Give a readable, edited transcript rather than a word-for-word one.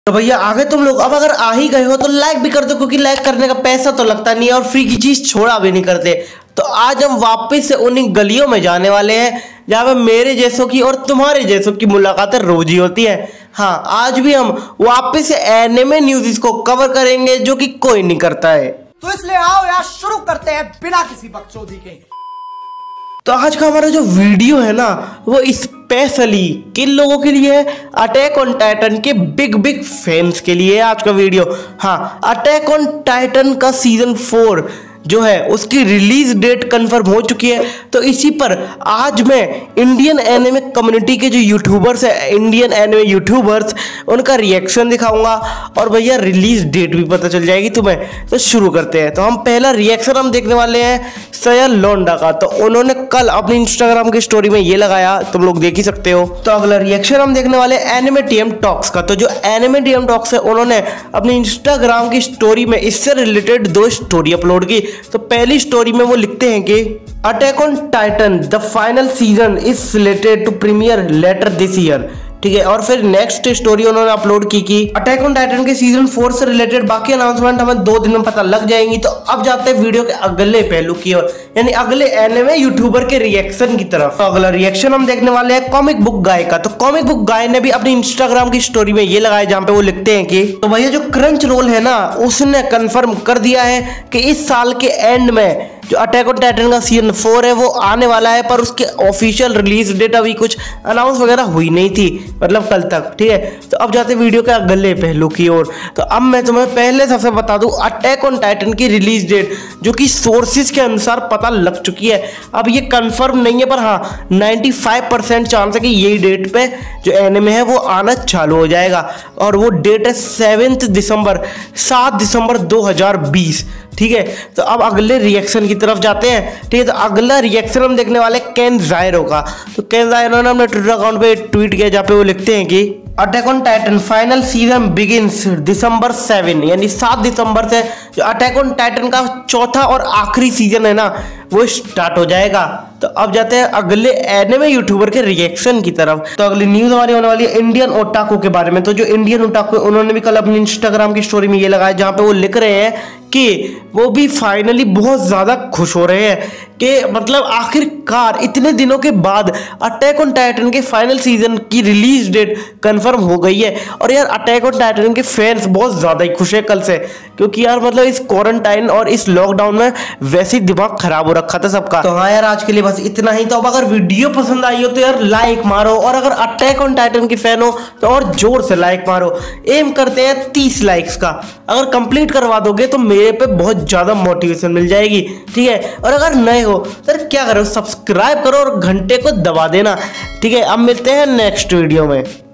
तो भैया आगे तुम लोग अब अगर आ ही गए हो तो लाइक भी कर दो, क्योंकि लाइक करने का पैसा तो लगता नहीं है और फ्री की चीज छोड़ा भी नहीं करते। तो आज हम वापस से उन्हीं गलियों में जाने वाले हैं जहाँ पे मेरे जैसों की और तुम्हारे जैसों की मुलाकातें रोज ही होती है। हाँ, आज भी हम वापस से एनिमे न्यूज़ को कवर करेंगे जो कि कोई नहीं करता है। तो इसलिए आओ यार शुरू करते हैं बिना किसी बकचोदी के। तो आज का हमारा जो वीडियो है ना वो स्पेशली किन लोगों के लिए है? अटैक ऑन टाइटन के बिग बिग फैंस के लिए आज का वीडियो। हाँ, अटैक ऑन टाइटन का सीजन 4 जो है उसकी रिलीज डेट कंफर्म हो चुकी है। तो इसी पर आज मैं इंडियन एनिमे कम्युनिटी के जो यूट्यूबर्स है, इंडियन एनिमे यूट्यूबर्स, उनका रिएक्शन दिखाऊंगा और भैया रिलीज डेट भी पता चल जाएगी तुम्हें। तो शुरू करते हैं। तो हम पहला रिएक्शन हम देखने वाले हैं सया लोंडा का। तो उन्होंने कल अपनी इंस्टाग्राम की स्टोरी में ये लगाया, तुम लोग देख ही सकते हो। तो अगला रिएक्शन हम देखने वाले एनिमे टीएम टॉक्स का। तो जो एनिमे टीएम टॉक्स है उन्होंने अपनी इंस्टाग्राम की स्टोरी में इससे रिलेटेड 2 स्टोरी अपलोड की। तो पहली स्टोरी में वो लिखते हैं कि attack on Titan the final season is selected to premiere later this year. ठीक है, और फिर नेक्स्ट स्टोरी उन्होंने अपलोड की कि अटैक ऑन टाइटन के सीजन 4 से रिलेटेड बाकी अनाउंसमेंट हमें 2 दिन में पता लग जाएंगी। तो अब जाते हैं वीडियो के अगले पहलू की ओर, यानी अगले एनिमे यूट्यूबर के रिएक्शन की तरफ। तो अगला रिएक्शन हम देखने वाले हैं कॉमिक बुक गाय का। तो कॉमिक बुक गाय ने भी अपनी इंस्टाग्राम की स्टोरी में ये लगाया जहां पे वो लिखते हैं कि तो भैया जो क्रंच रोल है ना उसने कंफर्म कर दिया है कि इस साल के एंड में जो अटैक ऑन टाइटन का सीजन 4 है वो आने वाला है, पर उसके ऑफिशियल रिलीज डेट अभी कुछ अनाउंस वगैरह हुई नहीं थी, मतलब कल तक। ठीक है, तो अब जाते वीडियो के अगले पहलू की ओर। तो अब मैं तुम्हें पहले सबसे बता दूं अटैक ऑन टाइटन की रिलीज डेट जो कि सोर्सेज के अनुसार पता लग चुकी है। अब ये कंफर्म नहीं है, पर हाँ 95% चांस है कि यही डेट पे जो एनिमे है वो आना चालू हो जाएगा। और वो डेट है 7 दिसंबर 2020। ठीक है, तो अब अगले रिएक्शन की तरफ जाते हैं। ठीक है, तो अगला रिएक्शन हम देखने वाले केन ज़ायरो का। तो केन ज़ायरो ने अपने ट्विटर अकाउंट पे ट्वीट किया जहाँ पे वो लिखते हैं कि attack on Titan final season begins December 7, यानी 7 दिसंबर से जो अटैक ऑन टाइटन का चौथा और आखिरी सीजन है ना वो स्टार्ट हो जाएगा। तो अब जाते हैं अगले एनिमे यूट्यूबर के रिएक्शन की तरफ। तो अगली न्यूज हमारी होने वाली है इंडियन ओटाकू के बारे में। तो जो इंडियन ओटाकू उन्होंने भी कल अपनी इंस्टाग्राम की स्टोरी में ये लगाया जहाँ पे वो लिख रहे हैं कि वो भी फाइनली बहुत ज्यादा खुश हो रहे हैं कि मतलब आखिरकार इतने दिनों के बाद अटैक ऑन टाइटन के फाइनल सीजन की रिलीज डेट कंफर्म हो गई है। और यार अटैक ऑन टाइटन के फैंस बहुत ज्यादा ही खुश है कल से, क्योंकि यार मतलब इस क्वारंटाइन और इस लॉकडाउन में वैसे ही दिमाग खराब हो रखा था सबका। तो हाँ यार आज के लिए बस इतना ही। तो अब अगर वीडियो पसंद आई हो तो यार लाइक मारो, और अगर अटैक ऑन टाइटन की फैन हो तो और जोर से लाइक मारो। एम करते हैं 30 लाइक्स का, अगर कंप्लीट करवा दोगे तो मेरे पे बहुत ज्यादा मोटिवेशन मिल जाएगी। ठीक है, और अगर नए हो तो क्या करो, सब्सक्राइब करो और घंटे को दबा देना। ठीक है, अब मिलते हैं नेक्स्ट वीडियो में।